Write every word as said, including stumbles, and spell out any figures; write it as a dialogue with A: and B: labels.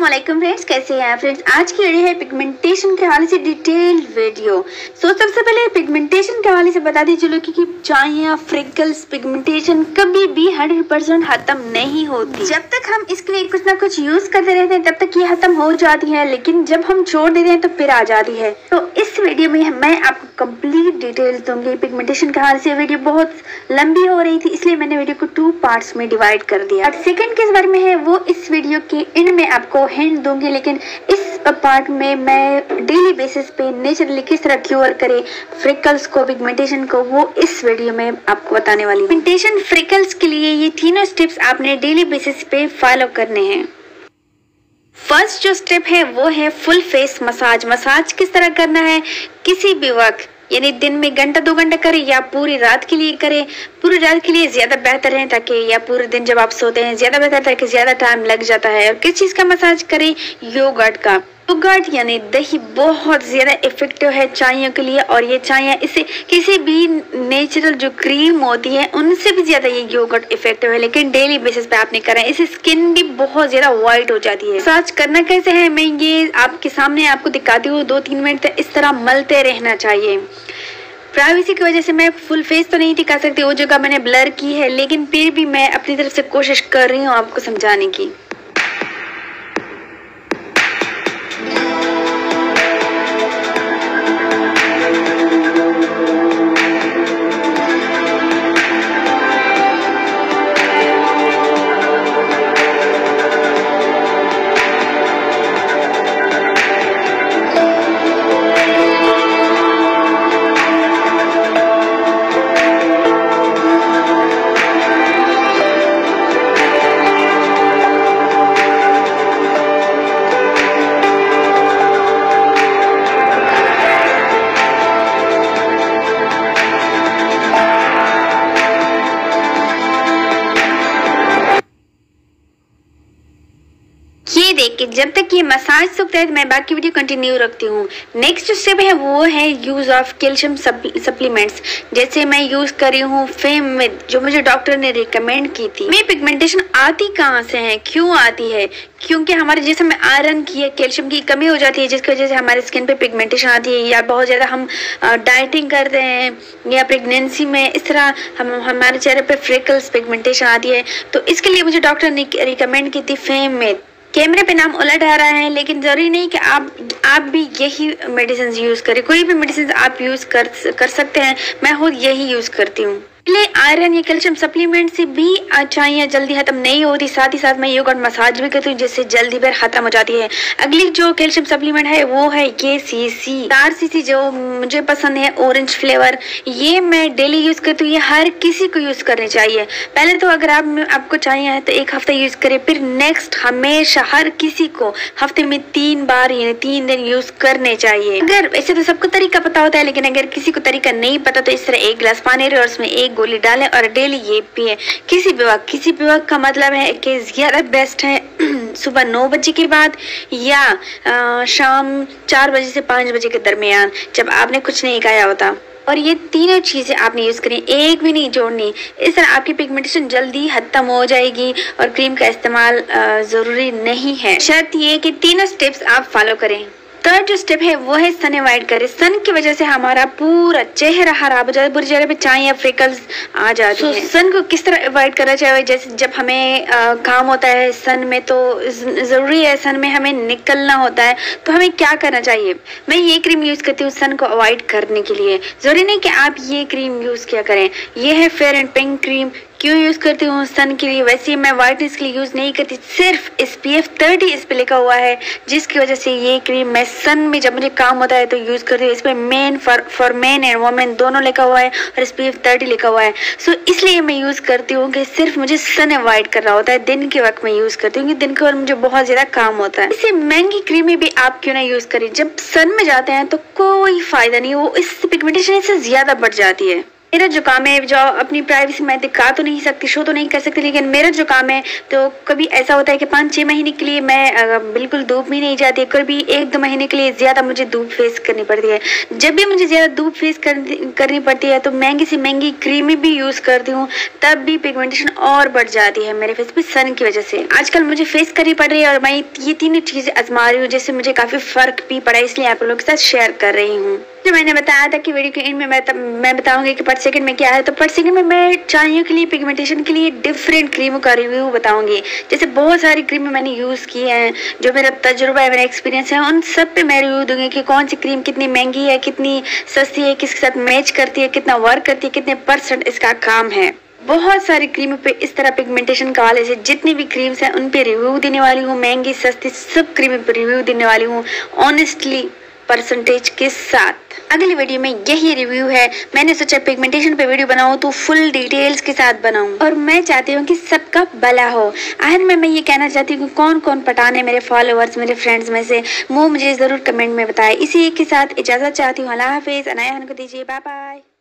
A: अस्सलामुअलैकुम फ्रेंड्स, कैसे हैं आप फ्रेंड्स। आज की वीडियो है पिगमेंटेशन के हवाले से डिटेल्ड वीडियो। सो सबसे पहले पिगमेंटेशन के हवाले से बता दी चलो कि चाइया फ्रिकल्स पिगमेंटेशन कभी भी हंड्रेड परसेंट खत्म नहीं होती। जब तक हम इसके लिए कुछ ना कुछ यूज करते रहते हैं तब तक ये खत्म हो जाती है, लेकिन जब हम छोड़ देते हैं तो फिर आ जाती है। तो इस वीडियो में मैं आपको कंप्लीट डिटेल्स दूंगी पिगमेंटेशन के हवाले से। वीडियो बहुत लंबी हो रही थी इसलिए मैंने वीडियो को टू पार्ट्स में डिवाइड कर दिया। और सेकंड किस बारे में है वो इस वीडियो के एंड में आपको हिंट दूंगी, लेकिन इस पार्ट में मैं डेली बेसिस पे नेचुरली किस तरह क्योर करे फ्रिकल्स को, पिगमेंटेशन को, वो इस वीडियो में आपको बताने वाली हूँ। पिगमेंटेशन फ्रिकल्स के लिए ये तीनों स्टेप्स आपने डेली बेसिस पे फॉलो करने हैं। फर्स्ट जो स्टेप है वो है फुल फेस मसाज। मसाज किस तरह करना है, किसी भी वक्त यानी दिन में घंटा दो घंटा करें या पूरी रात के लिए करें। पूरी रात के लिए ज्यादा बेहतर है ताकि, या पूरे दिन जब आप सोते हैं ज्यादा बेहतर ताकि ज्यादा टाइम लग जाता है। और किस चीज का मसाज करें, योगर्ट का। योगर्ट यानी दही बहुत ज्यादा इफेक्टिव है चाइयों के लिए, और ये चाइयां इससे किसी भी नेचुरल जो क्रीम होती है उनसे भी ज्यादा ये योगर्ट इफेक्टिव है। लेकिन डेली बेसिस पे आपने करा है, इससे स्किन भी बहुत ज्यादा व्हाइट हो जाती है। मसाज करना कैसे है मैं ये आपके सामने आपको दिखाती हूँ। दो तीन मिनट तक इस तरह मलते रहना चाहिए। प्राइवेसी की वजह से मैं फुल फेस तो नहीं दिखा सकती, वो जगह मैंने ब्लर की है, लेकिन फिर भी मैं अपनी तरफ से कोशिश कर रही हूँ आपको समझाने की। ये देखिए जब तक ये मसाज सूखता है मैं बाकी वीडियो कंटिन्यू रखती हूँ। नेक्स्ट स्टेप है वो है यूज ऑफ कैल्शियम सप्लीमेंट्स। जैसे मैं यूज कर रही हूँ फेमविद, जो मुझे डॉक्टर ने रिकमेंड की थी। मैं पिगमेंटेशन आती कहाँ से है, क्यों आती है, क्योंकि हमारे जिस्म में आयरन की या कैल्शियम की कमी हो जाती है, जिसकी वजह से हमारे स्किन पे पिगमेंटेशन आती है। या बहुत ज्यादा हम डाइटिंग करते हैं या प्रेगनेंसी में, इस तरह हम हमारे चेहरे पे फ्रिकल्स पिगमेंटेशन आती है। तो इसके लिए मुझे डॉक्टर ने रिकमेंड की थी फेमविद। कैमरे पे नाम उलट आ रहा है, लेकिन जरूरी नहीं कि आप आप भी यही मेडिसिन यूज करें। कोई भी मेडिसिन आप यूज कर कर सकते हैं। मैं खुद यही यूज करती हूँ। आयरन या कैल्शियम सप्लीमेंट से भी चाइयां जल्दी खत्म नहीं होती। साथ ही साथ मैं योगर्ट मसाज भी करती हूँ जिससे जल्दी फिर खत्म हो जाती है। अगली जो कैल्शियम सप्लीमेंट है वो है ये सीसी चार सीसी, जो मुझे पसंद है ऑरेंज फ्लेवर। ये मैं डेली यूज करती हूँ। ये हर किसी को यूज करनी चाहिए। पहले तो अगर आप आपको चाहिए है तो एक हफ्ता यूज करें, फिर नेक्स्ट हमेशा हर किसी को हफ्ते में तीन बार यानी तीन दिन यूज करने चाहिए। अगर ऐसे तो सबको तरीका पता होता है, लेकिन अगर किसी को तरीका नहीं पता तो इस तरह एक गिलास पानी और उसमें एक गोली डालें और डेली ये पिए। किसी भी वक्त, किसी भी वक्त का मतलब है कि ज्यादा बेस्ट है सुबह नौ बजे के बाद या आ, शाम चार बजे से पाँच बजे के दरमियान, जब आपने कुछ नहीं खाया होता। और ये तीनों चीजें आपने यूज करी, एक भी नहीं जोड़नी। इस तरह आपकी पिगमेंटेशन जल्दी खत्म हो जाएगी। और क्रीम का इस्तेमाल जरूरी नहीं है, शर्त ये कि तीनों स्टेप्स आप फॉलो करें। थर्ड जो स्टेप है वो है सन अवॉइड करें। सन की वजह से हमारा पूरा चेहरा खराब हो जाता है, पूरे चेहरे पे चाइयां फ्रिकल्स आ जाती so, हैं। सन को किस तरह अवॉइड करना चाहिए, जैसे जब हमें आ, काम होता है सन में तो जरूरी है, सन में हमें निकलना होता है तो हमें क्या करना चाहिए। मैं ये क्रीम यूज करती हूँ सन को अवॉइड करने के लिए। जरूरी नहीं कि आप ये क्रीम यूज किया करें। ये है फेयर एंड पिंक क्रीम। क्यों यूज करती हूँ सन के लिए, वैसे मैं वाइटनेस के लिए यूज नहीं करती, सिर्फ एस पी एफ थर्टी इस पे लिखा हुआ है, जिसकी वजह से ये क्रीम मैं सन में जब मुझे काम होता है तो यूज करती हूँ। इस पे men for for men and women दोनों लिखा हुआ है और एस पी एफ थर्टी लिखा हुआ है। सो so, इसलिए मैं यूज करती हूँ कि सिर्फ मुझे सन अवॉइड करना होता है। दिन के वक्त में यूज करती हूँ, दिन के वक्त मुझे बहुत ज्यादा काम होता है। इससे महंगी क्रीमें भी आप क्यों ना यूज करें, जब सन में जाते हैं तो कोई फायदा नहीं, वो इस पिगमेंटेशन से ज्यादा बढ़ जाती है। मेरा जो काम है, जो अपनी प्राइवेसी मैं दिखा तो नहीं सकती, शो तो नहीं कर सकती, लेकिन मेरा जो काम है तो कभी ऐसा होता है कि पाँच छः महीने के लिए मैं बिल्कुल धूप भी नहीं जाती, कभी एक दो महीने के लिए ज़्यादा मुझे धूप फेस करनी पड़ती है। जब भी मुझे ज़्यादा धूप फेस कर, करनी पड़ती है तो महंगी से महंगी क्रीमें भी यूज़ करती हूँ, तब भी पिगमेंटेशन और बढ़ जाती है मेरे फेस पे सन की वजह से। आजकल मुझे फेस करनी पड़ रही है और मैं ये तीनों चीज़ें आजमा रही हूँ, जिससे मुझे काफ़ी फ़र्क भी पड़ा, इसलिए आप लोगों के साथ शेयर कर रही हूँ। जो मैंने बताया था कि वीडियो के एंड में मैं मैं बताऊंगी कि पर सेकंड में क्या है, तो पर सेकंड में मैं चाइयों के लिए, पिगमेंटेशन के लिए डिफरेंट क्रीमों का रिव्यू बताऊंगी। जैसे बहुत सारी क्रीमें मैंने यूज़ की हैं, जो मेरा तजुर्बा है, मेरा एक्सपीरियंस है, उन सब पे मैं रिव्यू दूंगी कि कौन सी क्रीम कितनी महंगी है, कितनी सस्ती है, किसके साथ मैच करती है, कितना वर्क करती है, कितने परसेंट इसका काम है। बहुत सारी क्रीमों पे इस तरह पिगमेंटेशन का हवाले से जितनी भी क्रीम्स हैं उन पे रिव्यू देने वाली हूँ, महंगी सस्ती सब क्रीमों पे रिव्यू देने वाली हूँ, ऑनेस्टली परसेंटेज के साथ। अगली वीडियो में यही रिव्यू है। मैंने सोचा पिगमेंटेशन पे वीडियो बनाऊं तो फुल डिटेल्स के साथ बनाऊं, और मैं चाहती हूँ कि सबका भला हो। आखिर में मैं ये कहना चाहती हूँ कि कौन कौन पठान है मेरे फॉलोअर्स, मेरे फ्रेंड्स में से, वो मुझे जरूर कमेंट में बताए। इसी के साथ इजाजत चाहती हूँ। अल्लाह हाफिज। अनाया खान को दीजिए बाय बाय।